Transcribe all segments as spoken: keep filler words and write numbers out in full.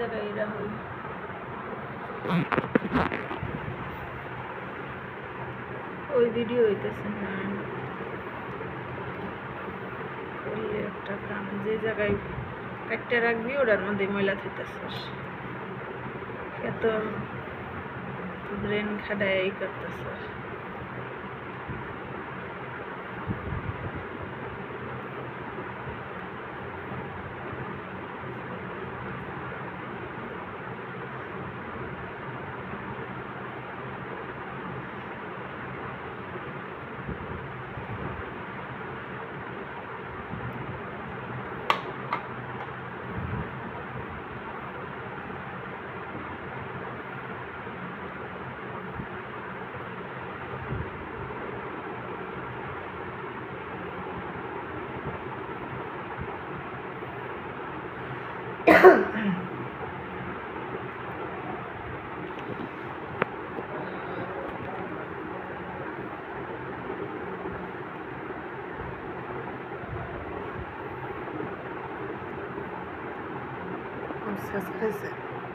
জায়গায় এরা হই ওই ভিডিও হইতেছে না করলে একটা কাম যে জায়গায় কাটতে রাখবি ওটার মধ্যে ময়লা থাকতেছিস এত ব্রেন খাটায় এই করতেছিস Ses kızı.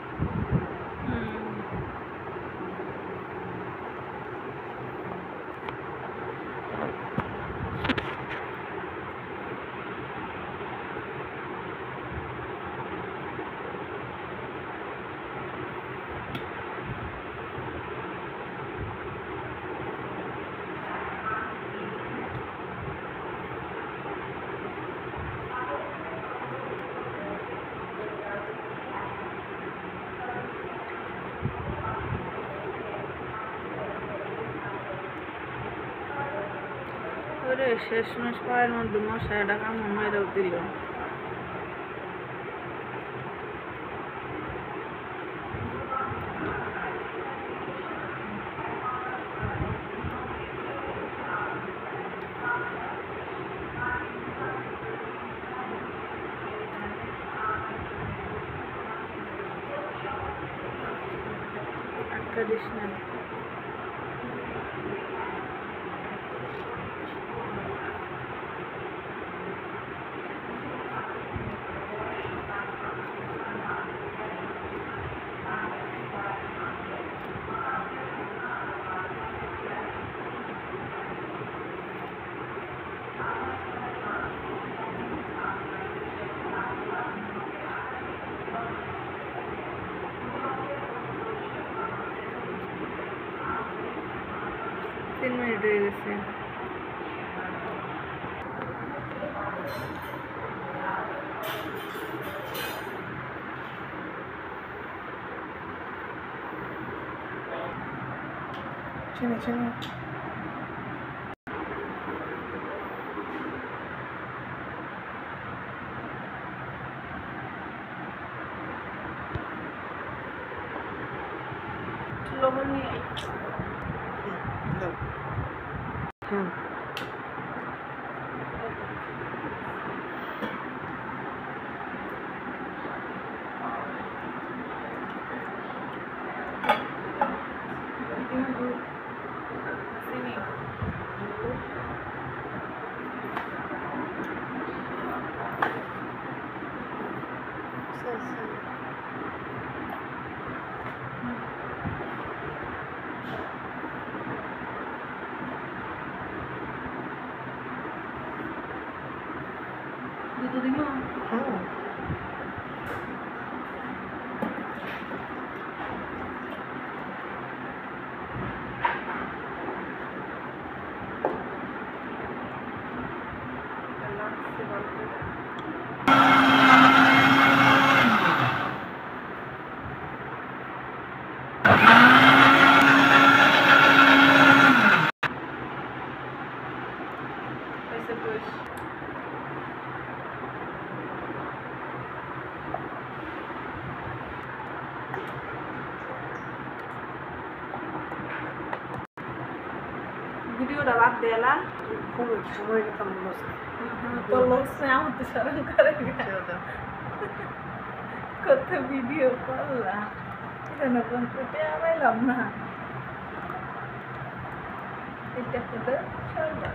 ওরে শেষমেশ পায়ের মধ্যে মশাটা কামড় মেরেও দিল আটকা দিস না তিন মিনিট হয়ে গেছে চিনি চিনি লবণ নিয়ে হুম দুটো দিব হুম ভিডিওটা বাদ দেলা খুব সময় কেমন লস তো লোকসে আমার তো শরম করে কত ভিডিও করলাম এটা কোন কোটে আইলাম না এটা তো